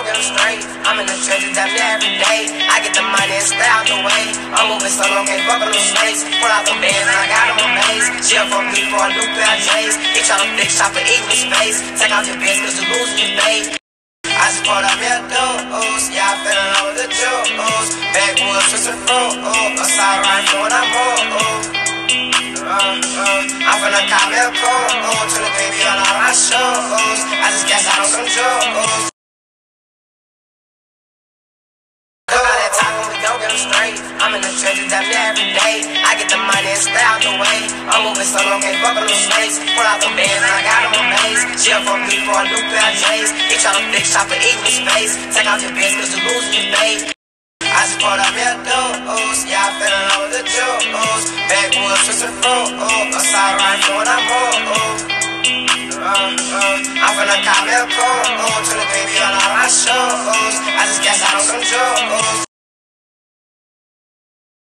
get them straight. I'm in the trenches damn near every day. I get the money and stay out the way. I'm moving solo, can't fuck with them snakes. Pull out the bands and I got them amazed. Chill for me for a new pair of J's. He tryna fix shop for equal space. Take out your bitch cause you losing your babe. I just poured up your deuce. Yeah, I fell in love with the juice. Backwoods, twisted fruit. A side rifle when I'm old. I'm finna cop me a coat. To the baby on all my shoes. I just guess I don't some juice. Straight. I'm in the trenches damn near every day. I get the money and stay out the way. I'm moving solo, can't fuck with them snakes. Pull out the bands and I got them amazed. Chill for me for a new pair of J's. He tryna fix shop for equal space. Take out your bitch cause you losing your babe. I just poured up your deuce. Yeah, I fell in love with the juice. Backwoods, twisted fruit. A side rifle when I'm old. I'm finna cop me a coat.